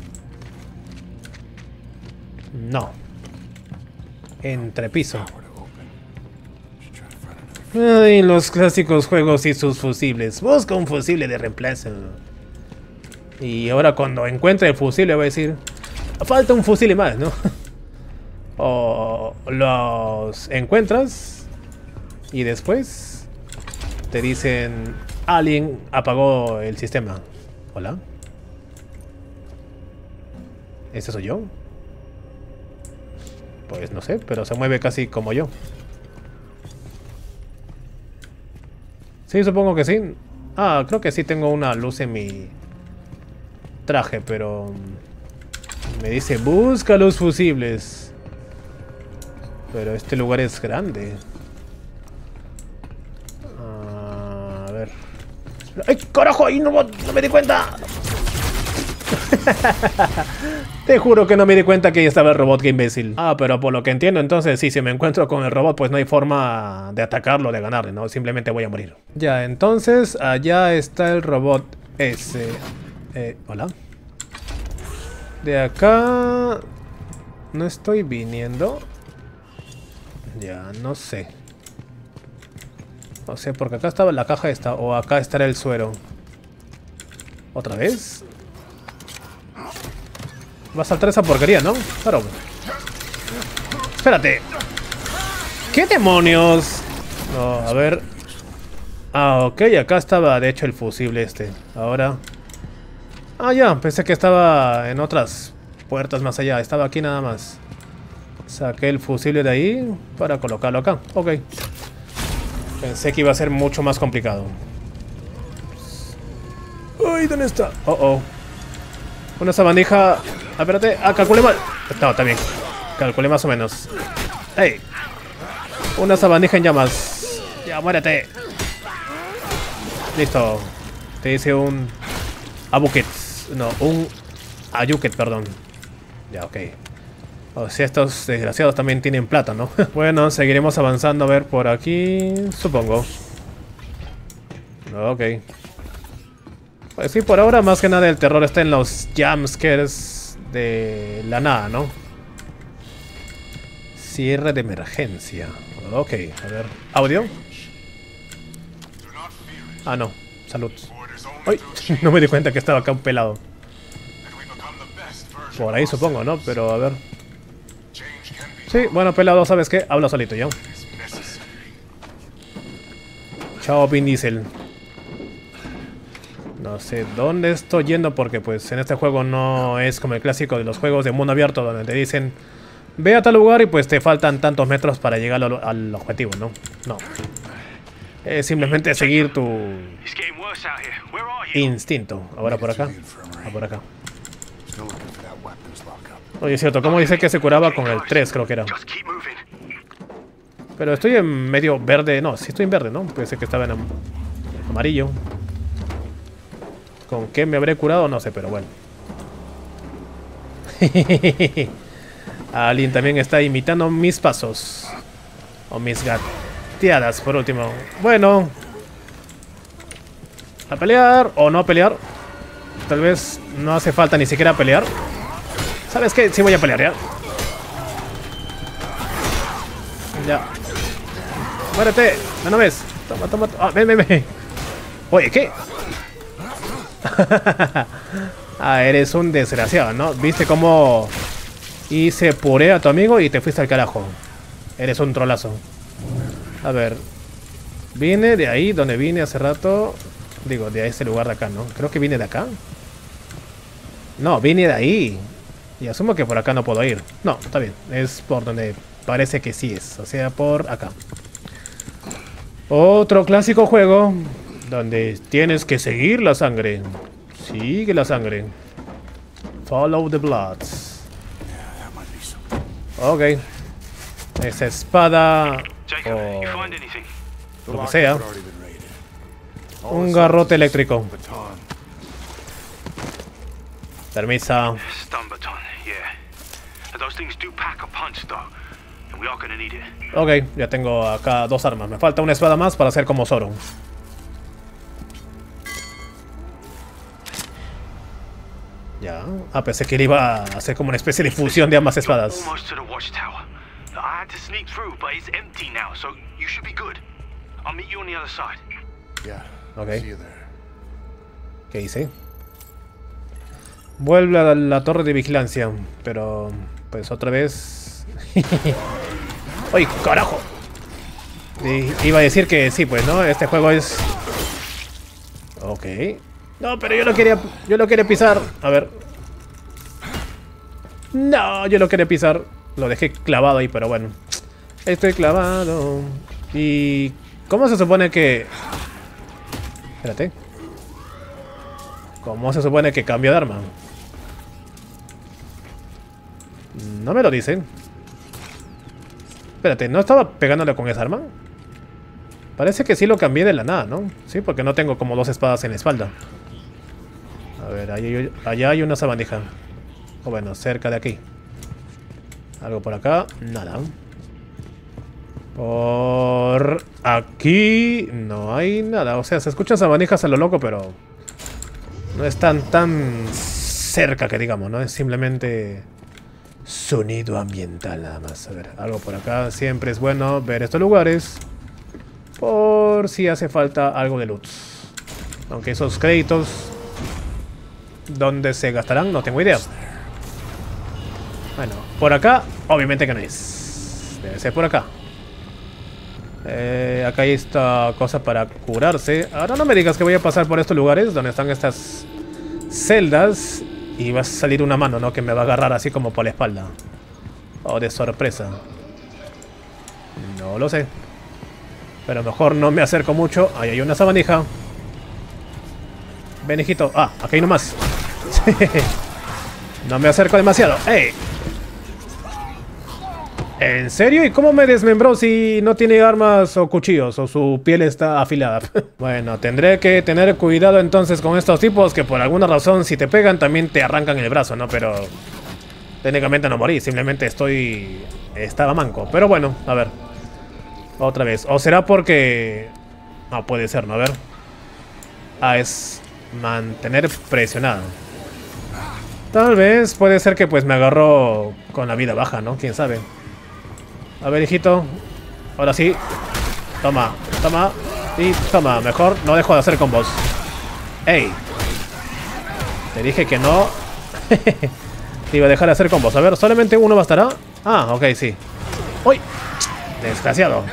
No. Entrepiso. Ay, los clásicos juegos y sus fusibles. Busca un fusible de reemplazo. Y ahora cuando encuentre el fusible voy a decir... Falta un fusible más, ¿no? O los encuentras y después te dicen... Alguien apagó el sistema. ¿Hola? ¿Ese soy yo? Pues no sé, pero se mueve casi como yo. Sí, supongo que sí. Ah, creo que sí tengo una luz en mi traje, pero... Me dice, busca los fusibles. Pero este lugar es grande. Ah, a ver. ¡Ay, carajo! ¡Ahí no, no me di cuenta! Te juro que no me di cuenta que ahí estaba el robot, que imbécil. Ah, pero por lo que entiendo, entonces sí, si me encuentro con el robot, pues no hay forma de atacarlo, de ganarle, ¿no? Simplemente voy a morir. Ya, entonces allá está el robot ese. Eh, ¿hola? De acá... No estoy viniendo. Ya, no sé. No sé, porque acá estaba la caja esta, o acá estará el suero. ¿Otra vez? Va a saltar esa porquería, ¿no? Claro. Espérate. ¿Qué demonios? No, a ver. Ah, ok, acá estaba de hecho el fusible este. Ahora... Ah, ya, pensé que estaba en otras puertas más allá. Estaba aquí nada más. Saqué el fusible de ahí para colocarlo acá. Ok. Pensé que iba a ser mucho más complicado. Uy, ¿dónde está? Oh, oh. Una sabandija... Ah, espérate. Ah, calculé mal. No, está bien. Calculé más o menos. ¡Ey! Una sabandija en llamas. Ya, muérete. Listo. Te dice un... Abuket. No, un... Ayuket, perdón. Ya, ok. O sea, estos desgraciados también tienen plata, ¿no? Bueno, seguiremos avanzando a ver por aquí... Supongo. Ok. Pues sí, por ahora más que nada el terror está en los jumpscares de la nada, ¿no? Cierre de emergencia. Ok, a ver. ¿Audio? Ah, no. Salud. ¡Ay! No me di cuenta que estaba acá un pelado. Por ahí supongo, ¿no? Pero a ver. Sí, bueno, pelado, ¿sabes qué? Habla solito yo. Chao, Vin Diesel. No sé dónde estoy yendo porque pues en este juego no es como el clásico de los juegos de mundo abierto donde te dicen ve a tal lugar y pues te faltan tantos metros para llegar al, al objetivo, ¿no? No. Es simplemente seguir tu instinto. Ahora por acá. Ah, por acá. Oye, es cierto, ¿cómo dice que se curaba con el tres? Creo que era. Pero estoy en medio verde. No, sí estoy en verde, ¿no? Pensé que estaba en am amarillo. ¿Con qué me habré curado? No sé, pero bueno. Alguien también está imitando mis pasos. O mis gateadas, por último. Bueno. A pelear o no a pelear. Tal vez no hace falta ni siquiera pelear. ¿Sabes qué? Sí voy a pelear, ya. Ya. Muérete. No, no ves. Toma, toma. Ah, ven, ven, ven. Oye, ¿qué? Ah, eres un desgraciado, ¿no? ¿Viste cómo hice puré a tu amigo y te fuiste al carajo? Eres un trolazo. A ver. Vine de ahí, donde vine hace rato. Digo, de ese lugar de acá, ¿no? Creo que vine de acá. No, vine de ahí. Y asumo que por acá no puedo ir. No, está bien. Es por donde parece que sí es. O sea, por acá. Otro clásico juego donde tienes que seguir la sangre. Sigue la sangre. Follow the blood. Ok. Esa espada. Oh. Lo que sea. Un garrote eléctrico. Permisa. Stun baton, yeah. Those things do pack a punch, though, and we are gonna need it. Ok, ya tengo acá dos armas. Me falta una espada más para hacer como Zoro. Ya. Ah, pensé que él iba a hacer como una especie de fusión de ambas espadas. Almost to the watchtower. I had to sneak through, but it's empty now, so you should be good. I'll meet you on the other side. Yeah. Okay. See you there. ¿Qué hice? Vuelve a la torre de vigilancia, pero pues otra vez. ¡Ay, carajo! I iba a decir que sí, pues, ¿no? Este juego es. Ok. No, pero yo lo quería. Yo lo quería pisar. A ver. No, yo lo quería pisar. Lo dejé clavado ahí, pero bueno. Estoy clavado. ¿Y cómo se supone que. Espérate. ¿Cómo se supone que cambio de arma? No me lo dicen. Espérate, ¿no estaba pegándole con esa arma? Parece que sí lo cambié de la nada, ¿no? Sí, porque no tengo como dos espadas en la espalda. A ver, ahí, allá hay una sabandija. O bueno, cerca de aquí. Algo por acá, nada. Por aquí no hay nada. O sea, se escuchan sabandijas a lo loco, pero no están tan cerca que digamos, ¿no? Es simplemente sonido ambiental nada más. A ver, algo por acá. Siempre es bueno ver estos lugares por si hace falta algo de loot. Aunque esos créditos, ¿dónde se gastarán? No tengo idea. Bueno, por acá, obviamente que no es. Debe ser por acá. Eh, acá hay esta cosa para curarse. Ahora no me digas que voy a pasar por estos lugares donde están estas celdas y va a salir una mano, ¿no? Que me va a agarrar así como por la espalda. O de sorpresa. No lo sé. Pero mejor no me acerco mucho. Ahí hay una sabandija. Ven, hijito. Ah, aquí hay nomás. No me acerco demasiado. ¡Ey! ¿En serio? ¿Y cómo me desmembró si no tiene armas o cuchillos o su piel está afilada? Bueno, tendré que tener cuidado entonces con estos tipos que por alguna razón si te pegan también te arrancan el brazo, ¿no? Pero técnicamente no morí, simplemente estoy... estaba manco. Pero bueno, a ver. Otra vez. ¿O será porque...? No, puede ser, ¿no? A ver. Ah, es mantener presionado. Tal vez puede ser que pues me agarró con la vida baja, ¿no? ¿Quién sabe? A ver, hijito. Ahora sí. Toma, toma. Y toma. Mejor no dejo de hacer combos. ¡Ey! Te dije que no. Te iba a dejar de hacer combos. A ver, ¿solamente uno bastará? Ah, ok, sí. ¡Uy! Desgraciado.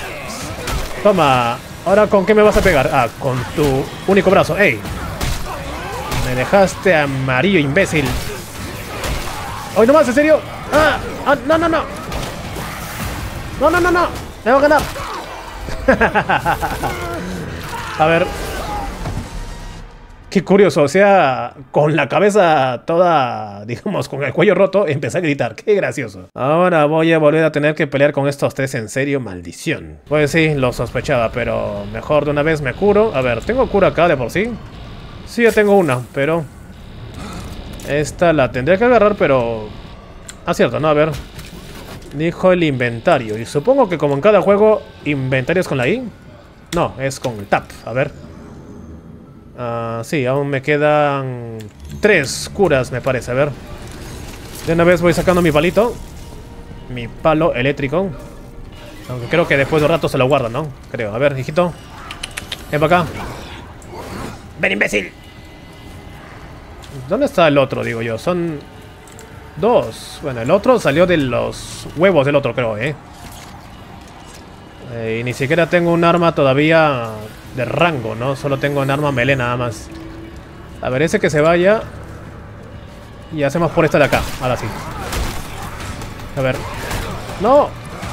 Toma. Ahora, ¿con qué me vas a pegar? Ah, con tu único brazo. ¡Ey! Me dejaste amarillo, imbécil. ¡Ay, no más! ¿En serio? ¡Ah! ¡Ah! ¡No, no, no! ¡No, no, no, no! ¡Me va a ganar! A ver. Qué curioso, o sea, con la cabeza toda, digamos, con el cuello roto, empecé a gritar. Qué gracioso. Ahora voy a volver a tener que pelear con estos tres en serio, maldición. Pues sí, lo sospechaba, pero mejor de una vez me curo. A ver, ¿tengo cura acá de por sí? Sí, ya tengo una, pero... esta la tendré que agarrar, pero... acierto, ¿no? A ver... dijo el inventario. Y supongo que como en cada juego, inventario es con la I. No, es con el Tab. A ver. Uh, sí, aún me quedan tres curas, me parece. A ver. De una vez voy sacando mi palito. Mi palo eléctrico. Aunque creo que después de un rato se lo guardan, ¿no? Creo. A ver, hijito. Ven para acá. Ven, imbécil. ¿Dónde está el otro, digo yo? Son... dos. Bueno, el otro salió de los huevos del otro, creo, ¿eh? eh y ni siquiera tengo un arma todavía de rango, ¿no? Solo tengo un arma melee nada más. A ver, ese que se vaya. Y hacemos por esta de acá. Ahora sí. A ver. ¡No!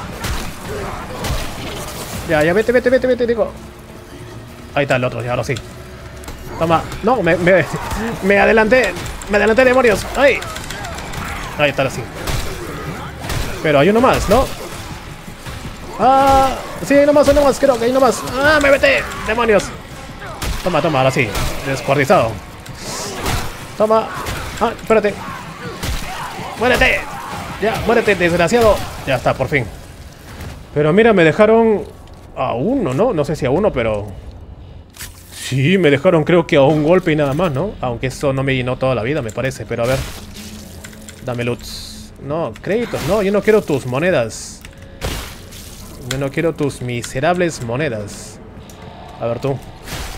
Ya, ya, vete, vete, vete, vete, digo. Ahí está el otro, ya, ahora sí. Toma. No, me, me, me adelanté. Me adelanté, demonios. ¡Ay! Ahí está, así. Pero hay uno más, ¿no? Ah, sí, ahí nomás, ahí nomás, creo que ahí nomás. Ah, me mete, demonios. Toma, toma, ahora sí, descuartizado. Toma. Ah, espérate. Muérete. Ya, muérete, desgraciado. Ya está, por fin. Pero mira, me dejaron a uno, ¿no? No sé si a uno, pero... Sí, me dejaron creo que a un golpe y nada más, ¿no? Aunque eso no me llenó toda la vida, me parece. Pero a ver. Dame loots. No, créditos, no. Yo no quiero tus monedas. Yo no quiero tus miserables monedas. A ver tú.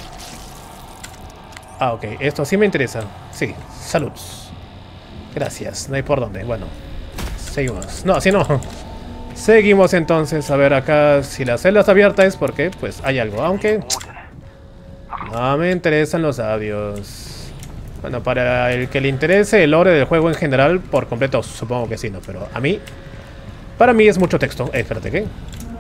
Ah, ok. Esto sí me interesa. Sí, salud. Gracias. No hay por dónde. Bueno. Seguimos. No, así no. Seguimos entonces. A ver acá. Si la celda está abierta es porque pues hay algo. Aunque... no me interesan los audios. Bueno, para el que le interese el lore del juego en general, por completo, supongo que sí, ¿no? Pero a mí... para mí es mucho texto. Eh, espérate, ¿qué?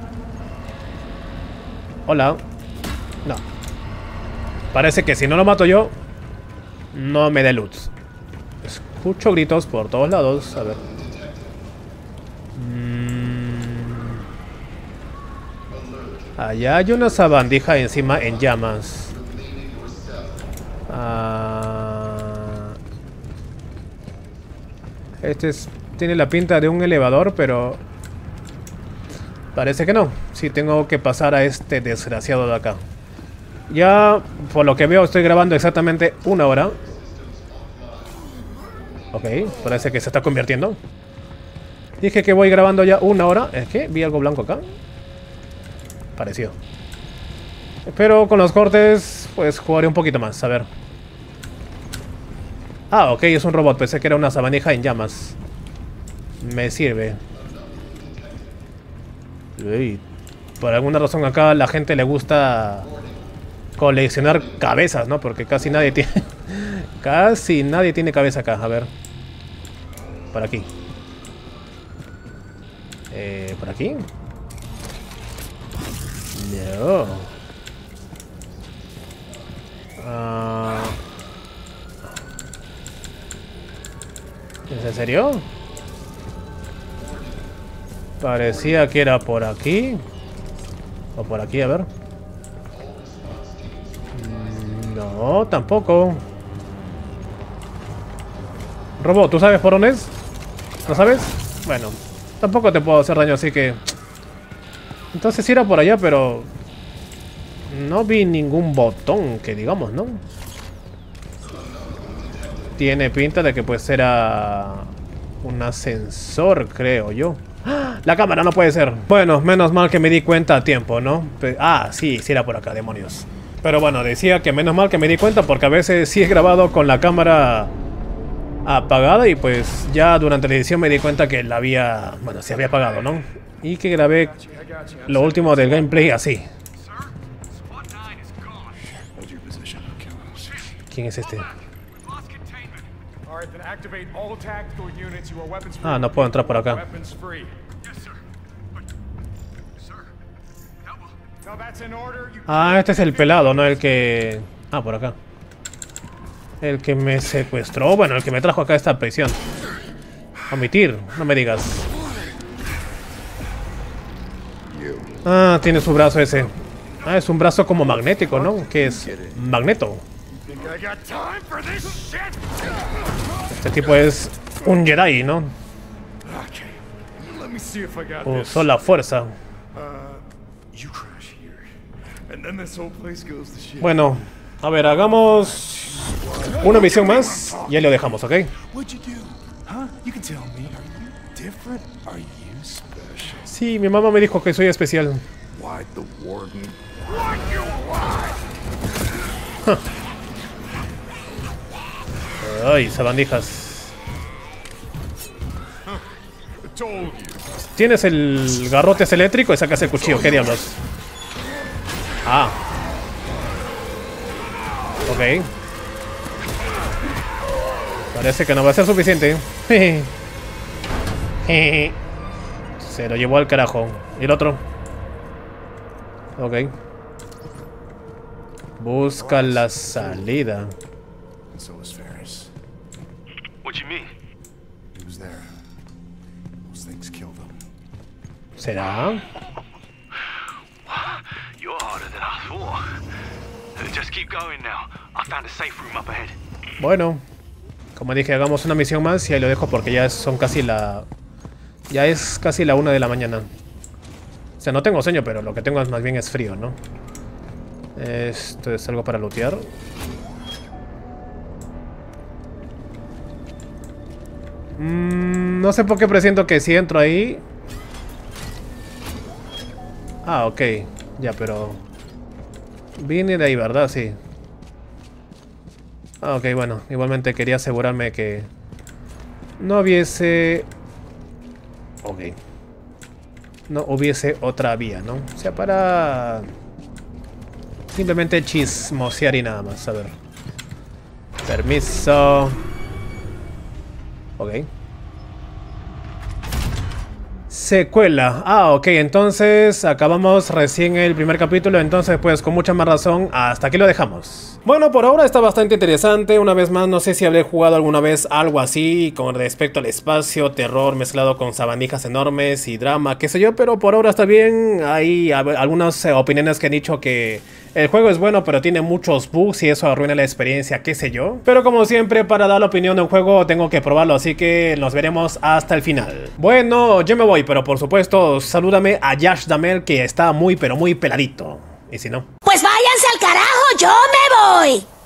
Hola. No. Parece que si no lo mato yo, no me dé loot. Escucho gritos por todos lados. A ver. Mm. Allá hay una sabandija encima en llamas. Ah. Este es, tiene la pinta de un elevador, pero... parece que no. Sí, tengo que pasar a este desgraciado de acá. Ya, por lo que veo, estoy grabando exactamente una hora. Ok, parece que se está convirtiendo. Dije que voy grabando ya una hora. ¿Es que vi algo blanco acá? Pareció. Pero con los cortes, pues jugaré un poquito más. A ver. Ah, ok, es un robot. Pensé que era una sabandija en llamas. Me sirve. Uy, por alguna razón acá a la gente le gusta coleccionar cabezas, ¿no? Porque casi nadie tiene... casi nadie tiene cabeza acá. A ver. Por aquí. Eh, ¿por aquí? No. Ah... ¿Es en serio? Parecía que era por aquí. O por aquí, a ver. No, tampoco. Robot, ¿tú sabes por dónde es? ¿No sabes? Bueno, tampoco te puedo hacer daño, así que... entonces sí era por allá, pero... no vi ningún botón que digamos, ¿no? Tiene pinta de que pues era... un ascensor, creo yo. La cámara no puede ser. Bueno, menos mal que me di cuenta a tiempo, ¿no? Ah, sí, sí era por acá, demonios. Pero bueno, decía que menos mal que me di cuenta porque a veces sí he grabado con la cámara apagada y pues ya durante la edición me di cuenta que la había... bueno, se había apagado, ¿no? Y que grabé lo último del gameplay así. ¿Quién es este? Ah, no puedo entrar por acá. Ah, este es el pelado, ¿no? El que... ah, por acá. El que me secuestró. Bueno, el que me trajo acá a esta prisión. Omitir, no me digas. Ah, tiene su brazo ese. Ah, es un brazo como magnético, ¿no? ¿Qué es? Magneto. Este tipo es un Jedi, ¿no? Usó la fuerza. Bueno, a ver, hagamos una misión más y ya lo dejamos, ¿ok? Sí, mi mamá me dijo que soy especial. Huh. Ay, sabandijas. ¿Tienes el garrote ese eléctrico y sacas el cuchillo? ¿Qué diablos? Ah. Ok. Parece que no va a ser suficiente. Se lo llevó al carajo. ¿Y el otro? Ok. Busca la salida. ¿Será? harder than I thought. Just keep going now. I found a safe room up ahead. Bueno, como dije, hagamos una misión más y ahí lo dejo porque ya son casi la... Ya es casi la una de la mañana. O sea, no tengo sueño, pero lo que tengo es más bien es frío, ¿no? Esto es algo para lootear. Mm, no sé por qué presiento que si entro ahí... Ah, ok. Ya, pero... Vine de ahí, ¿verdad? Sí. Ah, ok, bueno. Igualmente quería asegurarme que... No hubiese... Ok. No hubiese otra vía, ¿no? O sea, para... Simplemente chismosear y nada más. A ver. Permiso. Ok. Secuela. Ah, ok. Entonces acabamos recién el primer capítulo. Entonces pues con mucha más razón hasta aquí lo dejamos. Bueno, por ahora está bastante interesante. Una vez más, no sé si habré jugado alguna vez algo así con respecto al espacio, terror mezclado con sabandijas enormes y drama, qué sé yo. Pero por ahora está bien. Hay algunas eh, opiniones que han dicho que el juego es bueno, pero tiene muchos bugs y eso arruina la experiencia, qué sé yo. Pero como siempre, para dar la opinión de un juego tengo que probarlo, así que nos veremos hasta el final. Bueno, yo me voy, pero por supuesto, salúdame a Yash Damel, que está muy pero muy peladito. ¿Y si no? Pues váyanse al carajo, yo me voy.